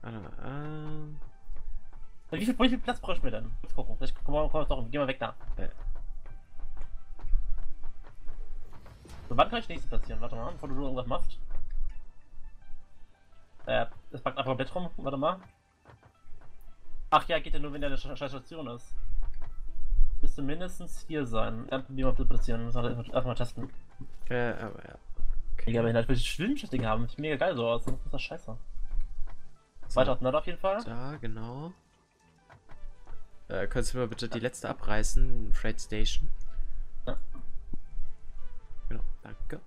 Wie viel Platz bräuchten wir denn? Let's gucken. Vielleicht kommen wir doch. Gehen wir weg da. So, wann kann ich nächstes platzieren? Warte mal, bevor du irgendwas machst. Das packt einfach komplett rum. Warte mal. Ach ja, geht ja nur, wenn der eine scheiß Station ist. Müsste mindestens hier sein. Dann probieren wir platzieren. Müssen wir einfach mal testen. Aber ja. Okay. Ja, wenn halt wirklich Schwimmschiff-Ding haben, sieht mega geil so aus. Dann ist das scheiße. So. Weiter auf jeden Fall. Da, genau. Könntest du mal bitte die letzte abreißen? Freight Station. Ja. Genau, danke.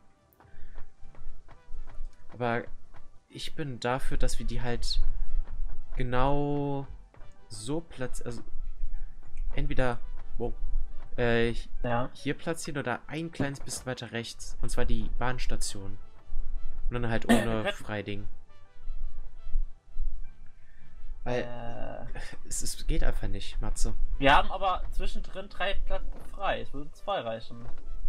Aber ich bin dafür, dass wir die halt genau so platzieren. Also entweder hier platzieren oder ein kleines bisschen weiter rechts. Und zwar die Bahnstation. Und dann halt ohne Freiding. Weil es geht einfach nicht, Matze. Wir haben aber zwischendrin 3 Platten frei. Es würden 2 reichen.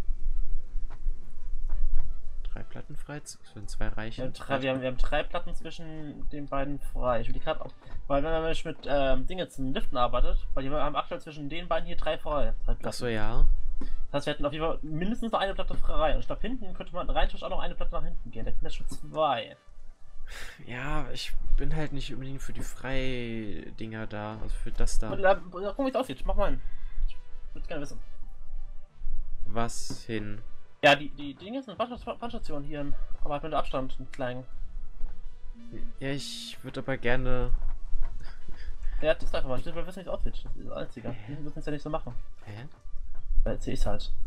3 Platten frei? Es würden 2 reichen. Wir haben 3 Platten zwischen den beiden frei. Ich will die gerade auch. Weil wenn man mit Dingen zum Liften arbeitet, weil wir haben aktuell zwischen den beiden hier 3 frei. Achso, ja. Das heißt, wir hätten auf jeden Fall mindestens noch eine Platte frei. Und ich glaube, hinten könnte man rein auch noch eine Platte nach hinten gehen. Da sind jetzt schon 2. Ja, ich bin halt nicht unbedingt für die Frei-Dinger da, also für das da. Guck mal, wie es aussieht. Mach mal. Ich würde gerne wissen. Was hin? Ja, die Dinge sind Bahnstation hier hin. Aber halt mit dem Abstand, einen kleinen. Ja, ich würde aber gerne. Ja, das ist einfach mal. Wir wissen, wie es aussieht. Das ist das Einzige. Wir müssen es ja nicht so machen. Hä? Da erzähl ich's halt.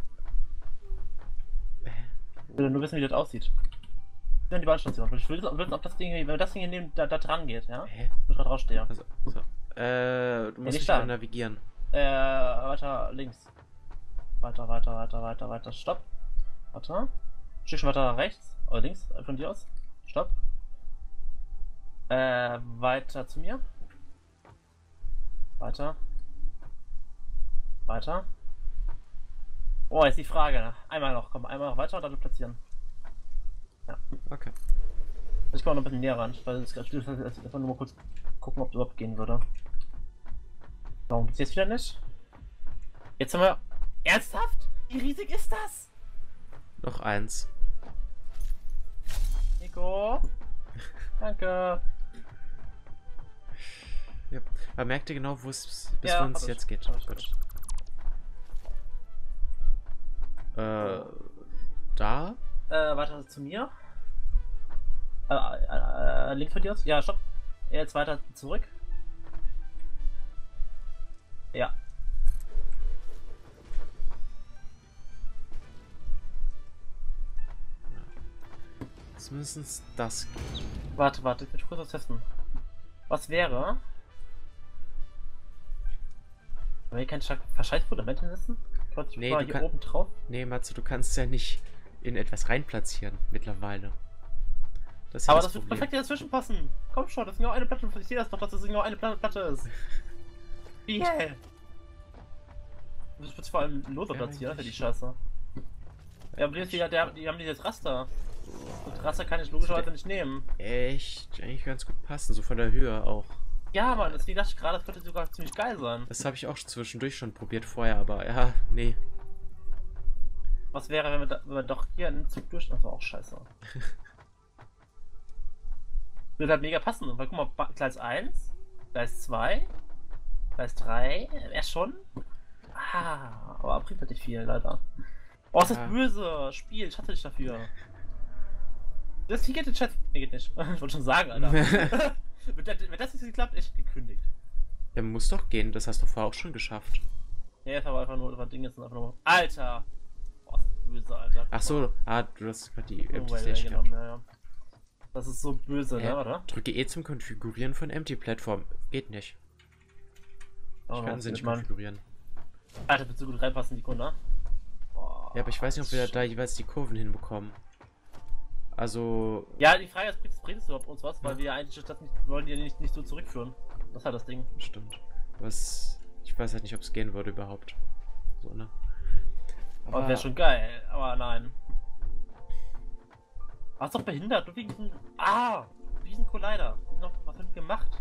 Ich will nur wissen, wie das aussieht. Die Bahnstation. Ich will wissen, ob das Ding hier, wenn wir das Ding hier nehmen, da dran geht, ja? Hä? Ich gerade rausstehe. Also, so. Du musst nicht navigieren. Weiter links. Weiter. Stopp. Warte. Ein Stückchen weiter rechts. Oder links, von dir aus. Stopp. Weiter zu mir. Weiter. Oh, jetzt die Frage. Einmal noch, komm, einmal noch weiter und dann platzieren. Ja. Okay. Ich komme noch ein bisschen näher ran, weil es gerade einfach nur mal kurz gucken, ob es überhaupt gehen würde. Warum geht's jetzt wieder nicht? Jetzt haben wir. Ernsthaft? Wie riesig ist das? Noch 1. Nico. Danke. Ja. Aber merkt ihr genau, wo es bis ja, uns jetzt geht? Gut. Da? Weiter zu mir. Links von dir aus? Ja, stopp. Jetzt weiter zurück. Ja. Zumindest das geht. Warte, ich will kurz was testen. Was wäre, wenn wir kein verscheiß Fundament hinsetzen? Nee, mal hier oben drauf. Nee, Matze, du kannst ja nicht in etwas rein platzieren mittlerweile. Das aber das wird perfekt dazwischen passen. Komm schon, das ist genau eine Platte. Ich sehe das doch, dass das genau eine Platte ist. Wie hell? Das wird vor allem loser platzieren, für die Scheiße. Ja, aber die haben dieses Raster. Das Raster kann ich logischerweise nicht nehmen. Echt? Eigentlich ganz gut passen, so von der Höhe auch. Ja, Mann, das dachte ich gerade, das könnte sogar ziemlich geil sein. Das habe ich auch zwischendurch schon probiert vorher, aber ja, nee. Was wäre, wenn wir doch hier einen Zug durch... Das war auch scheiße. Würde halt mega passen, weil guck mal, Gleis 1, Gleis 2, Gleis 3, erst schon. Ah, aber bringt halt nicht viel, leider. Oh, ist das böse Spiel, ich hasse dich dafür. Das hier geht den Chat. Nee, geht nicht. Ich wollte schon sagen, Alter. Wenn das nicht geklappt, echt gekündigt. Ja, muss doch gehen, das hast du vorher auch schon geschafft. Ja, jetzt aber einfach nur über Dinge sind einfach nur. Alter! Oh, ist das böse, Alter. Ach so, du hast gerade die Empty Station genommen, ja. Das ist so böse, ne, oder? Drücke E zum Konfigurieren von Empty Plattform. Geht nicht. Ich kann sie nicht konfigurieren. Alter, wird so gut reinpassen, die Kunde. Oh, ja, aber ich weiß nicht, ob wir da jeweils die Kurven hinbekommen. Also. Ja, die Frage ist, bringt es überhaupt uns was? Weil wir ja eigentlich das nicht, wollen die nicht so zurückführen. Das ist halt das Ding. Stimmt. Ich weiß halt nicht, ob es gehen würde überhaupt. So, ne? Aber wäre schon geil, aber nein. Was doch behindert? Du wie ein Collider. Was für ein gut gemacht.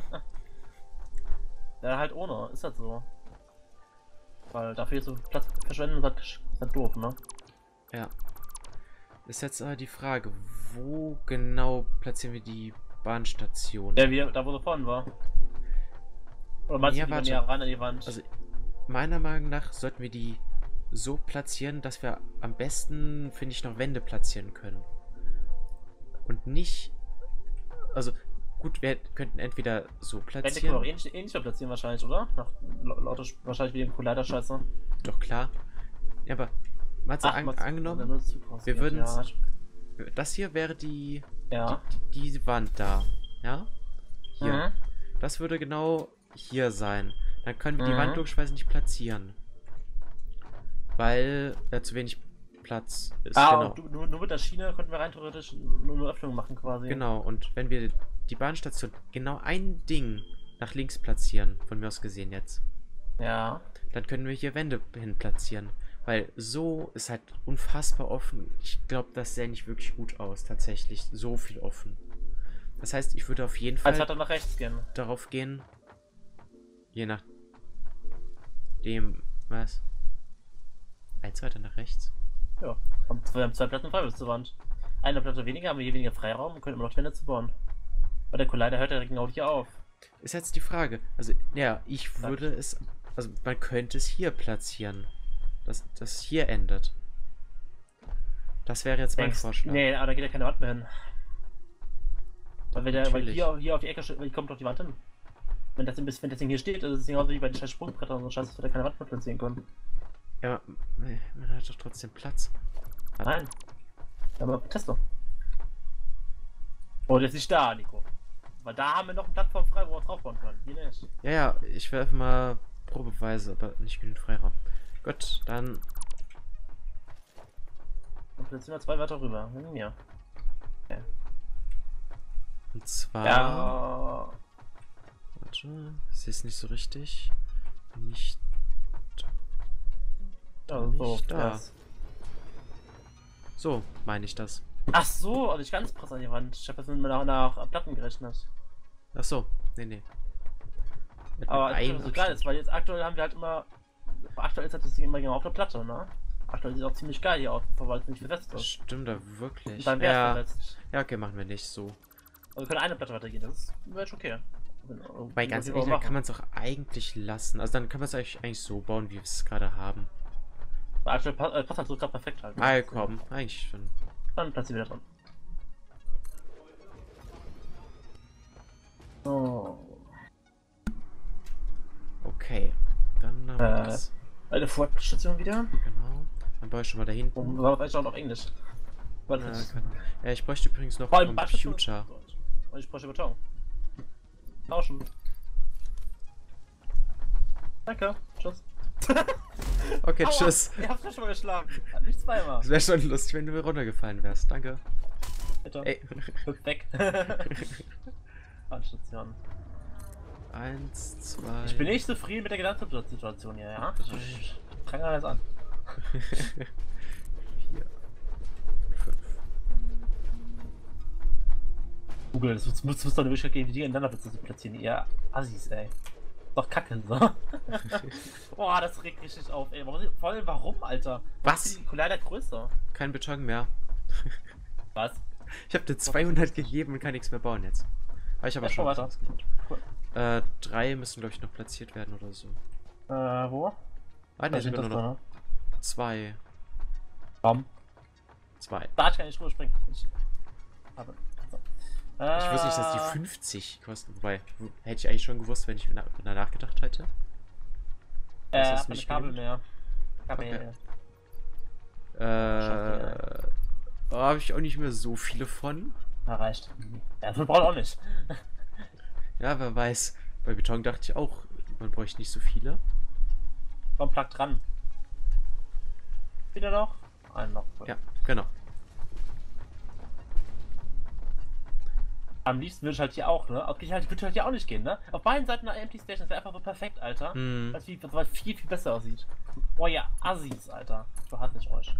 Ja, halt ohne, ist halt so. Weil dafür jetzt so Platz verschwenden ist halt doof, ne? Ja. Ist jetzt aber die Frage, wo genau platzieren wir die Bahnstation? Ja, wie da wo sie vorhin war. Oder meinst Ja, du, die warte. näher ran an die Wand? Also, meiner Meinung nach sollten wir die so platzieren, dass wir am besten, finde ich, noch Wände platzieren können. Und nicht... Also, gut, wir könnten entweder so Wände können wir platzieren. auch ähnlich platzieren wahrscheinlich, oder? Lauter, wahrscheinlich wie den Collider-Scheiße. Doch, klar. Ja, aber mal angenommen, wir würden... Ja. Das hier wäre die Wand da. Ja? Hier. Mhm. Das würde genau hier sein. Dann können wir die Mhm. Wand logischerweise nicht platzieren. Weil zu wenig Platz ist. Genau. Und nur mit der Schiene könnten wir rein theoretisch nur eine Öffnung machen quasi. Genau, und wenn wir die Bahnstation genau ein Ding nach links platzieren, von mir aus gesehen jetzt, Ja. dann können wir hier Wände hin platzieren. Weil so ist halt unfassbar offen. Ich glaube, das sähe nicht wirklich gut aus, tatsächlich. So viel offen. Das heißt, ich würde auf jeden Fall Also hat er nach rechts gehen. darauf gehen, je nach dem, was? Eins weiter nach rechts? Ja. Wir haben zwei Platten frei bis zur Wand. Eine Platte weniger, haben wir hier weniger Freiraum und können immer noch die Wände zu bauen. Weil der Collider hört ja genau hier auf. Ist jetzt die Frage. Also, ja, ich würde es, also man könnte es hier platzieren. Dass das hier endet. Das wäre jetzt mein Vorschlag. Nee, aber da geht ja keine Wand mehr hin. Weil Natürlich. hier auf die Ecke wie kommt doch die Wand hin. Wenn das Ding hier steht, ist es genauso wie bei den scheiß Sprungbrettern und so Scheiße, dass wir da keine Wand mehr platzieren können. Ja, man hat doch trotzdem Platz. Nein. Aber test doch. Oh, jetzt nicht da, Nico. Weil da haben wir noch eine Plattform frei, wo wir drauf bauen können. Hier nicht. Ja, ja, ich werfe mal probeweise, aber nicht genügend Freiraum. Gut, dann. Und platzieren wir zwei weiter rüber. Ja. Okay. Und zwar. Ja. Warte, ich sehe es nicht so richtig. Nicht. So, da. das. So, meine ich das. Ach so, also nicht ganz krass an die Wand. Ich habe das nach Platten gerechnet. Ach so, nee. Aber das ist so geil ist, weil jetzt aktuell haben wir halt immer. Aktuell ist das Ding immer genau auf der Platte, ne? Aktuell sieht auch ziemlich geil hier aus, weil es nicht versetzt ist. Stimmt da wirklich. Und dann wäre es versetzt. Ja, okay, machen wir nicht so. Also wir können eine Platte weitergehen, das wäre schon okay. Weil ganz ehrlich, dann kann man es auch eigentlich lassen. Also dann kann man es eigentlich so bauen, wie wir es gerade haben. Aktuell passt halt so gerade perfekt halt. Ah, komm, eigentlich schon. Dann platzieren wir wieder dran. Oh. Okay, dann haben wir das. Eine Fortstation wieder. Genau. Dann baue ich schon mal da hinten. Und wir haben vielleicht auch noch Englisch. Ja, ich bräuchte übrigens noch einen Computer. Und ich bräuchte Beton. Tauschen. Danke. Tschüss. Okay, Aua, tschüss. Ich hab's mir schon mal geschlagen. Nicht zweimal. Es wäre schon lustig, wenn du runtergefallen wärst. Danke. Bitte. Ey. Rück weg. Bahnstation. 1, 2. Ich bin nicht zufrieden mit der Gesamtsituation hier, ja? Ich fange alles an. 4, 5. Google, das muss doch eine Möglichkeit geben, die Dinge ineinander zu platzieren. Ihr Assis, ey. Doch kacke, so. Boah, das regt richtig auf, ey. Vor allem, warum, Alter? Was? Ist die Collider größer? Kein Beton mehr. Was? Ich habe dir 200 gegeben und kann nichts mehr bauen jetzt. Aber ich habe Ja, schon weiter. was gemacht. 3 müssen, glaube ich, noch platziert werden oder so. Wo? Ah, ne, sogar nur noch 2. Warum? 2. Da kann ich springen. Ich wusste nicht, dass die 50 kosten. Wobei, hätte ich eigentlich schon gewusst, wenn ich danach gedacht hätte. hat nicht Kabel mehr. Okay. Habe ich auch nicht mehr so viele von. Na, reicht. Ja, das braucht auch nicht. Ja, wer weiß. Bei Beton dachte ich auch, man bräuchte nicht so viele. Komm, Plug dran. Wieder noch? Einen noch. Ja, genau. Am liebsten würde ich halt hier auch, ne? Würde halt hier auch nicht gehen, ne? Auf beiden Seiten einer Empty Station, das wäre einfach so perfekt, Alter. Das viel, viel besser aussieht. Oh ja, Assis, Alter. So hasse ich euch.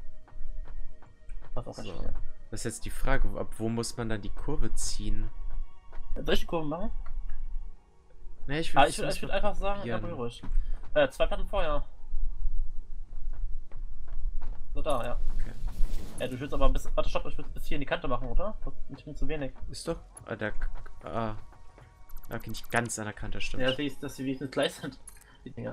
Was auch So. Das ist jetzt die Frage, ab wo muss man dann die Kurve ziehen? Soll ich die Kurve machen? Ne, ich Ich würd einfach sagen, ja, probieren. ruhig. 2 Platten vorher. So da, ja. Okay. Du willst aber bis. Warte, stopp, ich will bis hier in die Kante machen, oder? Das ist mir zu wenig. Ist doch. Okay, nicht ganz an der Kante, stimmt. Ja, dass sie wenigstens gleich sind. Die Dinger.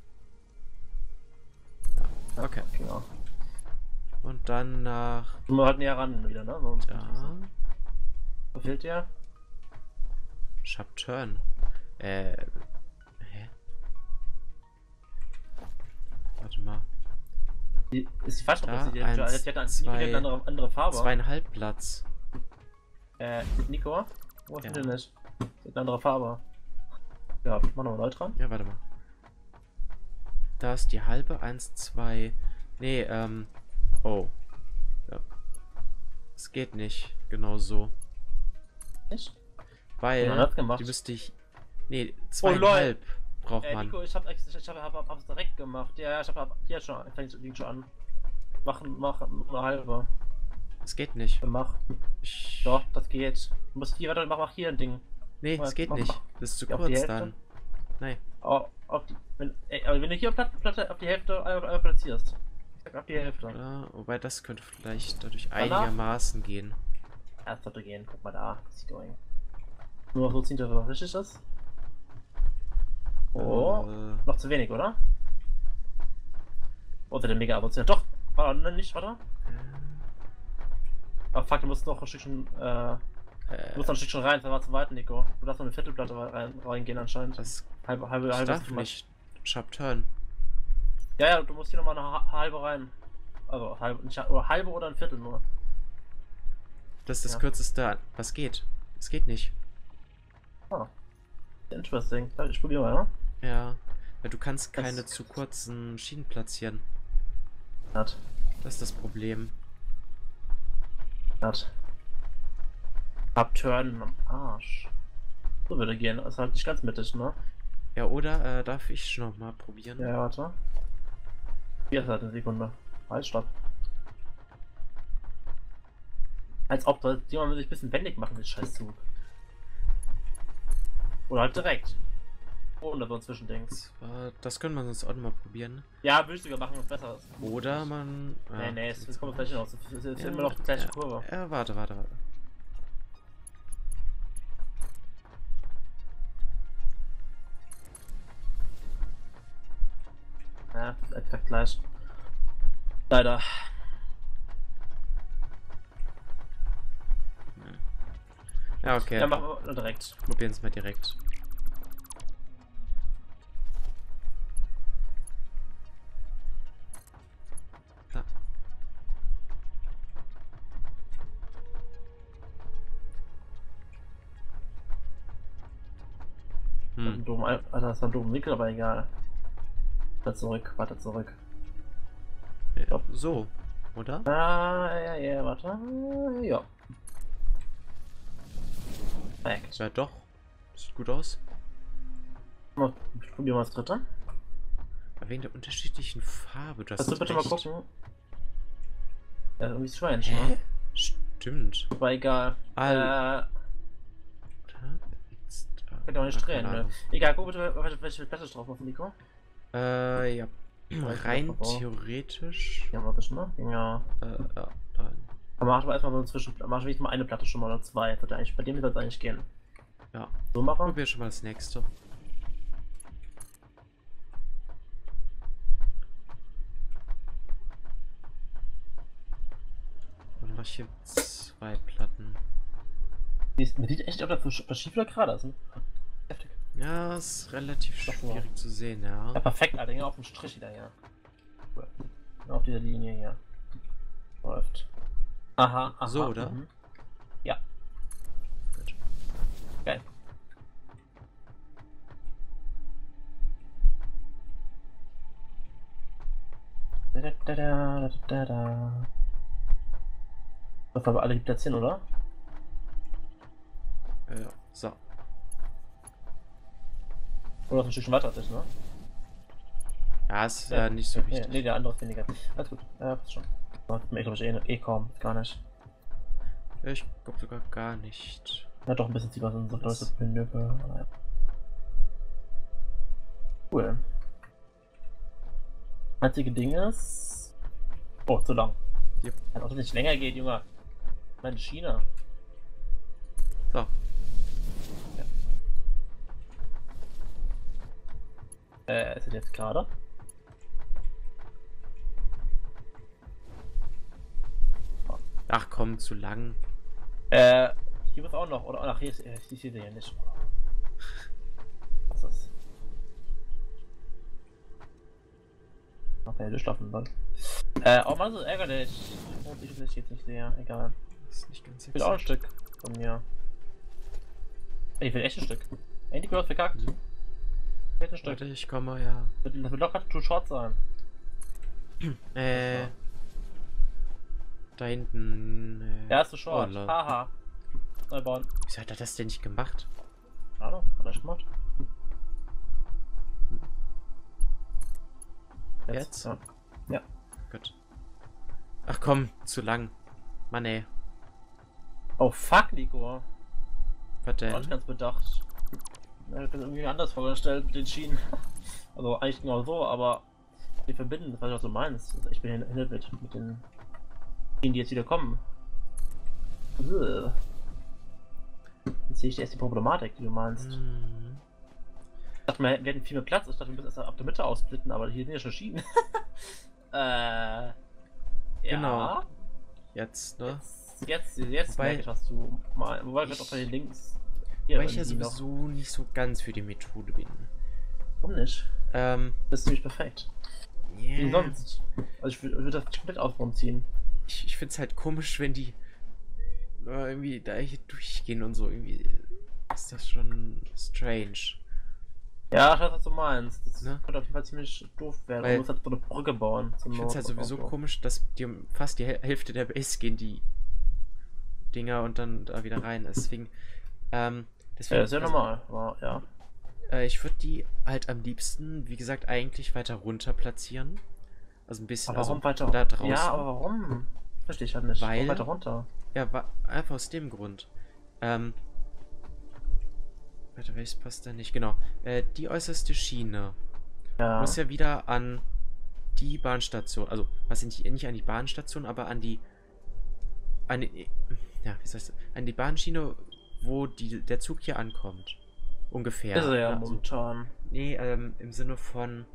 Okay. Genau. Und dann nach. Du musst halt näher ran wieder, ne? Sonst Da. Was fehlt dir? Sharp Turn. Hä? Warte mal. Ist die falsch Da, die eins, hat eine zwei, andere Farbe. 2,5 Platz. Nico? Wo ist Ja. denn nicht? Die hat eine andere Farbe. Ja, mach nochmal neu dran. Ja, warte mal. Da ist die halbe. 1, 2. Nee, Oh. Ja. Es geht nicht. Genau so. Nicht? Weil. Ja, hat gemacht. Die müsste ich. Nee, Oh, 2,5 braucht man. Nico, ich hab's direkt gemacht. Ja, ich hab hier schon. Fängt schon an. Mach eine halbe. Es geht nicht. Mach. Doch, das geht. Du musst hier, warte, mach hier ein Ding. Nee, es geht nicht. Das ist zu auf die kurz Hälfte? dann. Nein. Aber wenn du hier Platte auf die Hälfte platzierst. Ich sag auf die Hälfte. Ja, wobei das könnte vielleicht dadurch Danach? einigermaßen gehen. Ja, das sollte gehen. Guck mal da. Ist going. Nur noch so ziehen, dass es richtig ist. Oh. Noch zu wenig, oder? Oh, der mega abonniert. Doch! Ne, nicht, warte. Aber fuck, du musst noch ein Stückchen. Du musst noch ein Stückchen rein, das war zu weit, Nico. Du darfst noch eine Viertelplatte reingehen anscheinend. Das Halbe darf nicht. Sharp Turn. Ja, du musst hier nochmal eine halbe rein. Also halbe oder ein Viertel nur. Das ist das Ja. kürzeste. Was geht? Es geht nicht. Ah. Interesting. Ich probiere mal, ja? Ja. Weil du kannst Das- keine zu kurzen Schienen platzieren. Hat. Das ist das Problem. Abturnen am Arsch. So würde gehen. Ist halt nicht ganz mittig, ne? Ja, oder darf ich noch mal probieren? Ja, warte. Hier ist halt eine Sekunde. Halt, stopp. Als ob das jemand will sich ein bisschen wendig machen, das Scheißzug. Oder halt direkt. Ohne so ein Zwischending. Das können wir sonst auch noch mal probieren. Ja, willst du ja machen, was besser ist. Oder man. Nee, es jetzt kommt auch gleich nicht. noch. Es ist Ja, immer noch die gleiche ja, Kurve. Ja, warte. Ja, exakt gleich. Leider. Ja, okay. Ja, machen wir direkt. Probieren es mal direkt. Da. Alter, das war ein doofer Winkel, aber egal. Weiter zurück. Ja, Stopp. so, oder? Ja, warte. Ja. Perfekt. Ja, doch. Sieht gut aus. Ich probiere mal das dritte. Aber wegen der unterschiedlichen Farbe. Du hast Kannst du bitte mal recht. gucken? Ja, irgendwie strange, Hä? ne? Stimmt. Aber egal. Oder? Jetzt, Kann auch nicht drehen, keine ne? Ahnung. Egal, guck bitte, welche Platte drauf auf Nico. Ja. Rein Verbrauch. theoretisch. Ja, warte schon, ne? Ja. Ja. Aber mach doch erstmal so inzwischen. Mach wenigstens mal eine Platte schon mal oder zwei. Sollte eigentlich, bei dem soll es eigentlich gehen. Ja. So machen. Probier schon mal das nächste. Dann mach ich hier 2 Platten. Man sieht echt, ob das schief oder gerade ist. Ne? Heftig. Ja, ist relativ Doch, schwierig zu sehen, ja. Ja, perfekt, Alter. Genau auf dem Strich wieder hier. Cool. Genau auf dieser Linie hier. Läuft. Aha. So, oder? Mhm. Ja. Gut. Geil. Da. Das haben wir alle platzieren, oder? Ja, so. Oder noch ein Stückchen weiter ist, ne? Ja, ist nicht so wichtig. Nee, der andere ist weniger. Alles gut. Ja, passt schon. Ich glaube, ich kaum. Gar nicht. Ich glaube sogar gar nicht. Ja, doch ein bisschen tiefer sind das Menü. Cool. Einzige Ding ist. Oh, zu lang. Yep. Kann auch nicht länger geht, Junge. Meine Schiene. So. Ist das jetzt gerade? Ach komm, zu lang. Hier muss auch noch, oder? Ach, hier ist, ich sehe sie ja nicht. Was ist das? Okay, du schlafen dann. Oh Mann, so ärgerlich. Und ich will jetzt nicht sehr, egal. Das ist nicht ganz Ich will auch ein Stück von mir. Ich will echt ein Stück. Endlich gehört verkackt. Ich will ein Stück. Warte, ich komme, ja. Das wird locker too short sein. Da hinten. Ja, ist zu short. Oh, Haha. Neu bauen. Wieso hat er das denn nicht gemacht? Hallo, hat er schon gemacht? Jetzt? Ja. Ja. Gut. Ach komm, zu lang. Mann ey. Oh fuck, Nico. Was War nicht denn? ganz bedacht. Ja, ich hab das irgendwie anders vorgestellt mit den Schienen. Also eigentlich genau so, aber wir verbinden, das weiß ich, was du meinst. Also ich bin hinter mit den Schienen, die jetzt wieder kommen. Jetzt sehe ich erst die Problematik, die du meinst. Mhm. Ich dachte, wir hätten viel mehr Platz. Ich dachte, wir müssen erst ab der Mitte aussplitten, aber hier sind ja schon Schienen. Genau. Ja. Jetzt, ne? Jetzt Wobei- merke ich, hast du mal. Wobei wir doch bei den Links. Hier Weil ich ja irgendwie noch. sowieso nicht so ganz für die Methode bin. Warum nicht? Ähm, Das ist nämlich perfekt. Wie yeah. sonst? Also ich würde das komplett aufbauen ziehen. Ich find's halt komisch, wenn die irgendwie da hier durchgehen und so. Irgendwie ist das schon strange. Ja, ich weiß, was du meinst. Das Ne? könnte auf jeden Fall ziemlich doof werden. Weil- Man muss halt so eine Brücke bauen. Ich find's halt sowieso komisch, dass die um fast die Hälfte der Base gehen, die Dinger und dann da wieder rein. Deswegen, Ja, deswegen ist ja also, normal. Aber, ja. Ich würde die halt am liebsten, wie gesagt, eigentlich weiter runter platzieren. Also ein bisschen, Aber warum also weiter da draußen. Ja, aber warum? Verstehe ich halt nicht. Weil- Warum weiter runter? Ja, einfach aus dem Grund. Warte, welches passt da nicht? Genau. Die äußerste Schiene Ja. muss ja wieder an die Bahnstation, also was nicht an die Bahnstation, aber an die ja, wie soll ich sagen, an die Bahnschiene, wo der Zug hier ankommt. Ungefähr. Ist er ja so. momentan. Nee, im Sinne von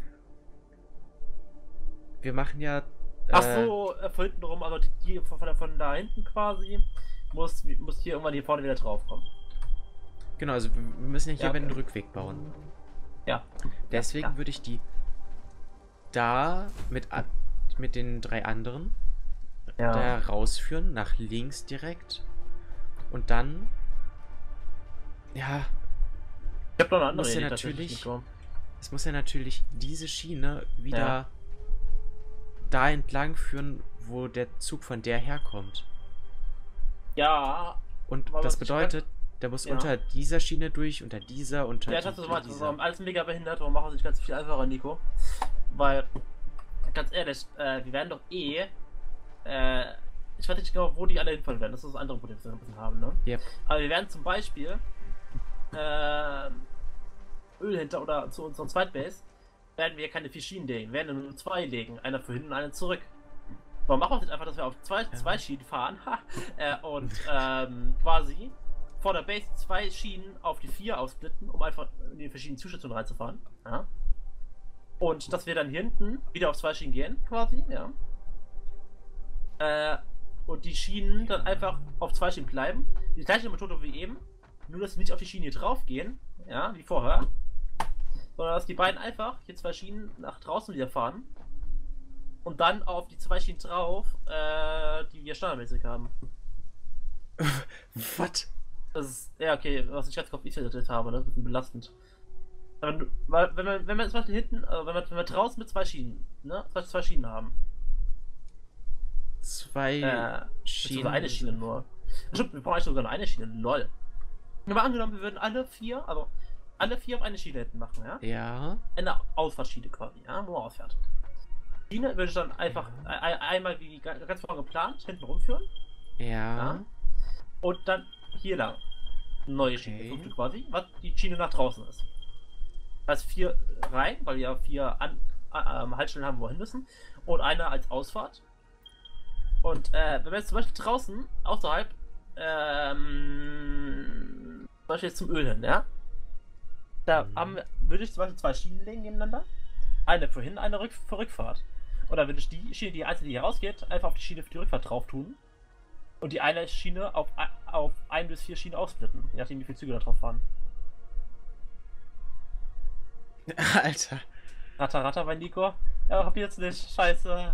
wir machen ja Ach so, von hinten rum, also die von da hinten quasi muss hier irgendwann hier vorne wieder draufkommen. genau, also wir müssen ja hier Ja, einen okay. Rückweg bauen. Ja. Deswegen Ja. würde ich die da mit den 3 anderen Ja. da rausführen, nach links direkt. Und dann, ja, Ich hab noch eine andere muss ja Idee natürlich- tatsächlich, Nico. es muss ja natürlich diese Schiene wieder Ja. da entlang führen, wo der Zug von der herkommt. Ja, Und Aber das was ich bedeutet, der muss Ja. unter dieser Schiene durch, unter dieser, unter ja, ich weiß, was du meinst. dieser. Also, alles mega behindert, warum machen wir sich ganz viel einfacher, Nico? Weil, ganz ehrlich, wir werden doch ich weiß nicht genau, wo die alle hinfallen werden. Das ist das andere Problem, das wir ein bisschen haben, ne? Yep. Aber wir werden zum Beispiel Öl hinter oder zu unserer Zweitbase werden wir keine 4 Schienen legen, wir werden nur 2 legen. Einer für hinten und einer zurück. Warum machen wir jetzt einfach, dass wir auf zwei Schienen fahren und quasi vor der Base 2 Schienen auf die 4 aufsplitten, um einfach in die verschiedenen Zustationen reinzufahren. Ja? Und dass wir dann hier hinten wieder auf 2 Schienen gehen, quasi, ja. Und die Schienen dann einfach auf 2 Schienen bleiben. Die gleiche Methode wie eben, nur dass sie nicht auf die Schienen hier drauf gehen, ja, wie vorher. Sondern dass die beiden einfach hier 2 Schienen nach draußen wieder fahren. Und dann auf die 2 Schienen drauf, die wir standardmäßig haben. Was? Das ist, ja, okay, was ich jetzt auf ich habe, das ist ein bisschen belastend. Aber, weil, wenn wir zum Beispiel hinten, wenn wir draußen mit 2 Schienen, ne, 2 Schienen haben. 2 Schienen. Sogar eine Schiene nur. Stimmt, wir brauchen eigentlich sogar nur eine Schiene, lol. Nur mal angenommen, wir würden alle 4 auf eine Schiene hinten machen, ja? Ja. Eine Ausfahrtschiene quasi, ja, wo man ausfährt. Die Schiene würde ich dann einfach einmal wie ganz vorne geplant hinten rumführen. Ja. Ja. Und dann hier lang. neue Schiene, die fünfte quasi, was die Schiene nach draußen ist. Das heißt 4 rein, weil wir ja 4 Haltestellen haben, wo wir hin müssen. Und eine als Ausfahrt. Und wenn wir jetzt zum Beispiel draußen, außerhalb, zum Beispiel jetzt zum Öl hin, ja? Da würde ich zum Beispiel 2 Schienen legen nebeneinander. Eine für hin, eine für Rückfahrt. Oder würde ich die Schiene, die einzelne, die hier rausgeht, einfach auf die Schiene für die Rückfahrt drauf tun. Und die eine Schiene auf 1 bis 4 Schienen aufsplitten, je nachdem wie viele Züge da drauf fahren. Alter. Ratter bei Nico. Ja, hab jetzt nicht. Scheiße.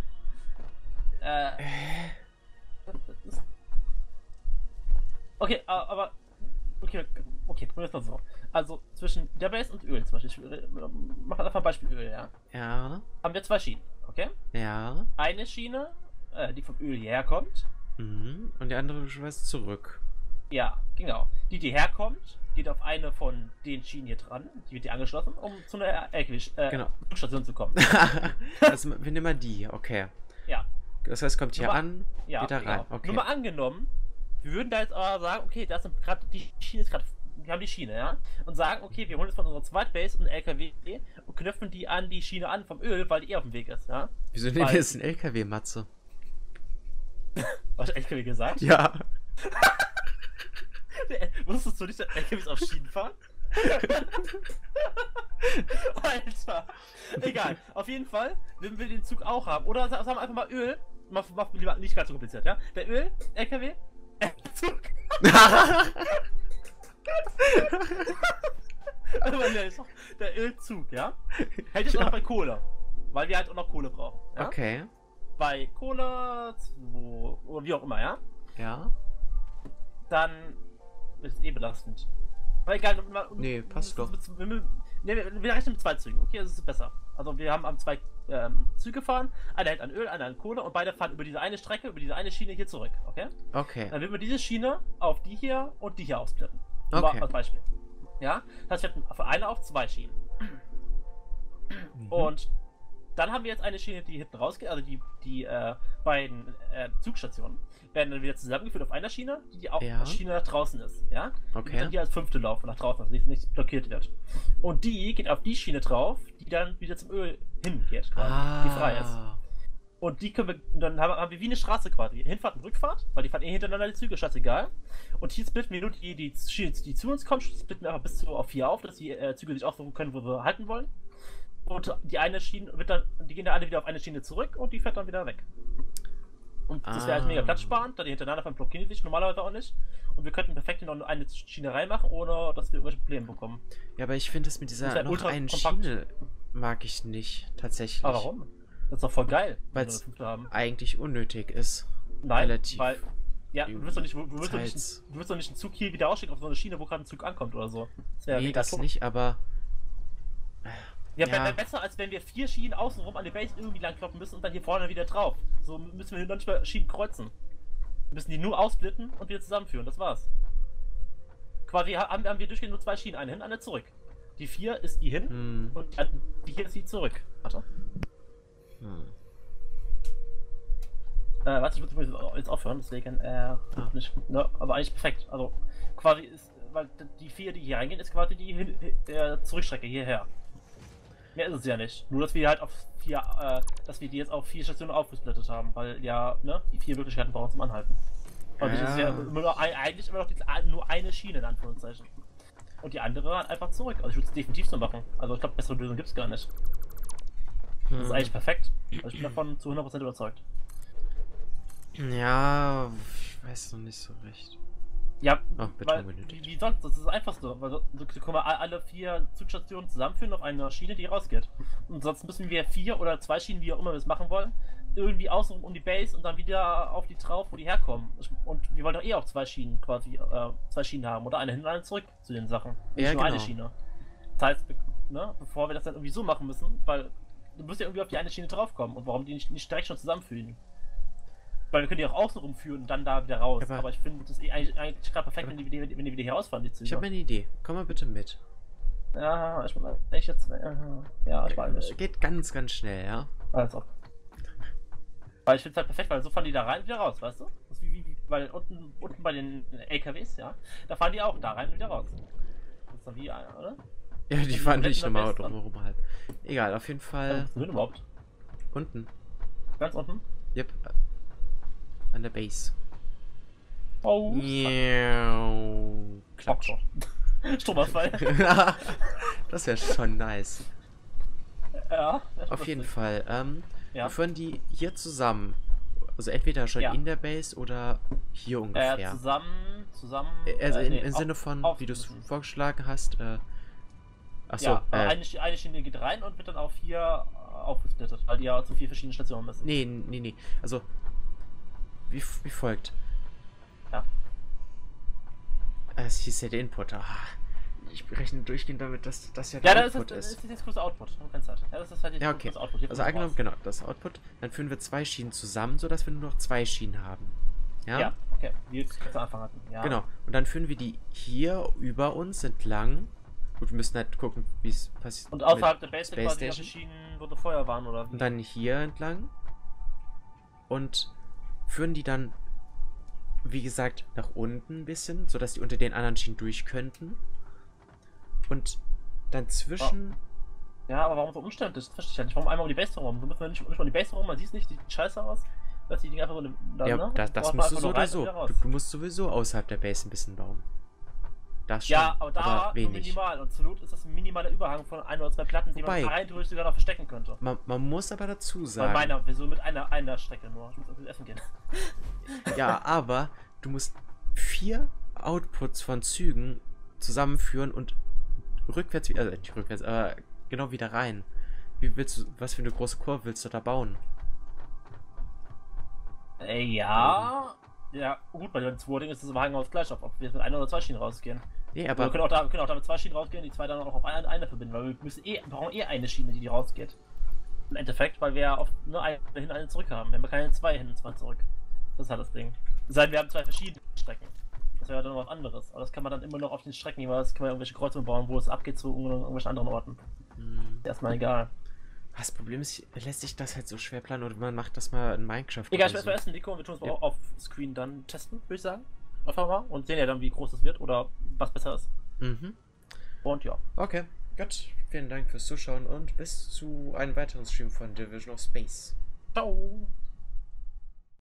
Okay, aber. Okay, probieren wir es mal so. Also zwischen der Base und Öl zum Beispiel. Ich mache einfach ein Beispiel Öl, ja. Ja. Haben wir 2 Schienen, okay? Ja. Eine Schiene, die vom Öl hierher kommt. Mhm. Und die andere schmeißt zurück. Ja, genau. Die herkommt, geht auf eine von den Schienen hier dran, die wird hier angeschlossen, um zu einer LKW-Station zu kommen. Also wir nehmen mal die, okay. Ja. Das heißt, kommt hier an, ja, geht da rein. Genau. Okay. Nur mal angenommen, wir würden da jetzt aber sagen, okay, das sind gerade die Schiene ist gerade, wir haben die Schiene, ja, und sagen, okay, wir holen jetzt von unserer Zweitbase einen LKW und knöpfen die an die Schiene an vom Öl, weil die auf dem Weg ist, ja. Wieso nehmen wir jetzt einen LKW, Matze? Hast du LKW gesagt? Ja. Wusstest du nicht, dass LKWs auf Schienen fahren? Alter. Egal. Auf jeden Fall, wenn wir den Zug auch haben. Oder sagen wir einfach mal Öl. Mach lieber nicht ganz so kompliziert, ja? Der Öl, LKW, Zug. Der Ölzug, ja? Hält jetzt auch noch bei Kohle. Weil wir halt auch noch Kohle brauchen. Ja? Okay. Bei Kohle, oder wie auch immer, ja? Ja. Dann ist es belastend. Aber egal, nee, passt doch. Wir rechnen mit 2 Zügen, okay? Das ist besser. Also wir haben 2 Züge gefahren, einer hält an Öl, einer an Kohle und beide fahren über diese eine Strecke, über diese eine Schiene hier zurück, okay? Okay. Dann würden wir diese Schiene auf die hier und die hier aufsplitten. Okay. Als Beispiel. Ja? Das heißt, wir hätten für eine auf 2 Schienen. Und dann haben wir jetzt eine Schiene, die hinten rausgeht, also die beiden Zugstationen werden dann wieder zusammengeführt auf einer Schiene, die auch Schiene nach draußen ist, ja? Okay. Die dann hier als 5. laufen nach draußen, dass nicht blockiert wird. Und die geht auf die Schiene drauf, die dann wieder zum Öl hingeht, quasi, die frei ist. Und die können wir, dann haben wir wie eine Straße quasi, Hinfahrt und Rückfahrt, weil die fahren hintereinander die Züge, scheißegal. Und hier splitten wir nur die Schiene, die zu uns kommt, splitten wir einfach bis auf 4 auf, dass die Züge sich aussuchen können, wo wir halten wollen. Und die eine Schiene die gehen dann alle wieder auf eine Schiene zurück und die fährt dann wieder weg. Und das wäre halt mega platzsparend, da die hintereinander von blockieren die sich normalerweise auch nicht. Und wir könnten perfekt noch eine Schiene reinmachen, ohne dass wir irgendwelche Probleme bekommen. Ja, aber ich finde es mit dieser halt noch einen Schiene mag ich nicht, tatsächlich. Aber warum? Das ist doch voll geil, weil es eigentlich unnötig ist. Nein, relativ. weil ja, du wirst doch nicht einen Zug hier wieder ausschicken auf so eine Schiene, wo gerade ein Zug ankommt oder so. Nee, das nicht, aber ja, besser als wenn wir 4 Schienen außenrum an der Base irgendwie lang kloppen müssen und dann hier vorne wieder drauf. So müssen wir noch nicht mal Schienen kreuzen. Wir müssen die nur aussplitten und wieder zusammenführen, das war's. Quasi haben wir durchgehend nur 2 Schienen, eine hin, eine zurück. Die 4 ist die hin und die hier ist die zurück. Warte. Warte, ich muss jetzt aufhören, deswegen, nicht, ne, aber eigentlich perfekt. Also, quasi ist, weil die 4, die hier reingehen, ist quasi die Zurückstrecke hierher. Mehr ist es ja nicht. Nur, dass wir halt auf 4, dass wir die jetzt auf 4 Stationen aufgesplittet haben, weil ja, ne, die 4 Möglichkeiten brauchen zum Anhalten. Weil das ist ja eigentlich immer noch nur eine Schiene, in Anführungszeichen. Und die andere halt einfach zurück. Also ich würde es definitiv so machen. Also ich glaube, bessere Lösung gibt es gar nicht. Das ist eigentlich perfekt. Also ich bin davon zu 100% überzeugt. Ja, ich weiß noch nicht so recht. Ja, weil, wie sonst? Das ist einfach so. Weil so können wir alle 4 Zugstationen zusammenführen auf einer Schiene, die rausgeht. Und sonst müssen wir 4 oder 2 Schienen, wie auch immer wir es machen wollen, irgendwie außen um die Base und dann wieder auf die drauf, wo die herkommen. Und wir wollen doch eh auch 2 Schienen quasi, 2 Schienen haben. Oder eine hin und eine zurück zu den Sachen. Nicht nur eine Schiene. Das heißt, ne, bevor wir das dann irgendwie so machen müssen, weil du musst ja irgendwie auf die eine Schiene draufkommen. Und warum die nicht direkt schon zusammenführen? Weil wir können die auch außen rumführen und dann da wieder raus. Aber ich finde das eigentlich gerade perfekt, wenn die wieder hier rausfahren, die Züge. Ich habe eine Idee. Komm mal bitte mit. Ja, ich meine, ich jetzt. Ja, ich meine nicht. Geht ganz, ganz schnell, ja? Also. Weil ich finde es halt perfekt, weil so fahren die da rein und wieder raus, weißt du? Das ist wie weil unten bei den LKWs, ja, da fahren die auch da rein und wieder raus. Das ist doch wie, oder? Ja, die fahren nicht am normal besten. drumherum halt. Egal, auf jeden Fall. Wo sind wir überhaupt? Unten. Ganz unten? Yep. An der Base. Oh, Klatsch. Stromausfall. Das wäre schon nice. Ja, Auf jeden Fall. Ja. Wir führen die hier zusammen. Also entweder schon Ja. in der Base oder hier ungefähr. Zusammen. Also nee, im Sinne von, auf wie du es müssen. vorgeschlagen hast. Achso, Ja, eine Schiene geht rein und wird dann auf 4 aufgesplittet, weil die ja zu 4 verschiedenen Stationen müssen. nee. Also, wie folgt. Ja. Es hieß ja der Input. Ich rechne durchgehend damit, dass das ja Ja, der das Output ist ist. das große Output. Keine Zeit. Ja, das ist halt Ja, okay. das Output. Hier Also kommt angenommen, raus. genau, das Output. Dann führen wir 2 Schienen zusammen, sodass wir nur noch 2 Schienen haben. Ja? Ja, okay. Wie wir zu Anfang hatten. Ja. Genau. Und dann führen wir die hier über uns entlang. Gut, wir müssen halt gucken, wie es passiert. Und außerhalb der mit Base Space quasi auf die Station. Schienen, wo die Feuer waren, oder wie? Und dann hier entlang. Und führen die dann, wie gesagt, nach unten ein bisschen, sodass die unter den anderen Schienen durch könnten. Und dann zwischen. Ja, aber warum so umständlich? Das verstehe ich ja nicht. Warum einmal um die Base rum? Wir müssen nicht um die Base rum, man sieht nicht, die sieht scheiße aus. Dass die Dinge einfach so dann, Ja, ne? das Braucht man musst du einfach so nur oder rein so. und wieder raus. Du musst sowieso außerhalb der Base ein bisschen bauen. Das schon, Ja, aber da nur wenig. minimal. Und zur Not ist das ein minimaler Überhang von 1 oder 2 Platten, die Wobei- man rein theoretisch sogar noch verstecken könnte. Man muss aber dazu Bei sagen. meiner Version mit einer Strecke nur. Ich muss also essen gehen. Ja, aber du musst 4 Outputs von Zügen zusammenführen und rückwärts, nicht rückwärts, aber genau wieder rein. Wie willst du, was für eine große Kurve willst du da bauen? Ja. Ja, gut, bei dem Wording ist das Überhang aus gleich, ob wir jetzt mit 1 oder 2 Schienen rausgehen. Nee, Aber aber wir können auch da mit 2 Schienen rausgehen, die 2 dann auch auf eine verbinden, weil wir brauchen eine Schiene, die rausgeht. Im Endeffekt, weil wir ja oft nur eine hin, eine zurück haben. Wir haben keine 2 hin, 2 zurück. Das ist halt das Ding. Das heißt, wir haben 2 verschiedene Strecken. Das wäre dann noch was anderes. Aber das kann man dann immer noch auf den Strecken jeweils, kann man irgendwelche Kreuzungen bauen, wo es abgeht zu irgendwelchen anderen Orten. Erstmal egal. das Problem ist, lässt sich das halt so schwer planen oder man macht das mal in Minecraft. Egal, ich oder werde so. mal essen, Nico, und wir tun es mal Ja. auf Screen dann testen, würde ich sagen. Einfach mal. Und sehen ja dann, wie groß es wird oder was besser ist. Mhm. Und ja. Okay, gut. Vielen Dank fürs Zuschauen und bis zu einem weiteren Stream von Division of Space. Ciao!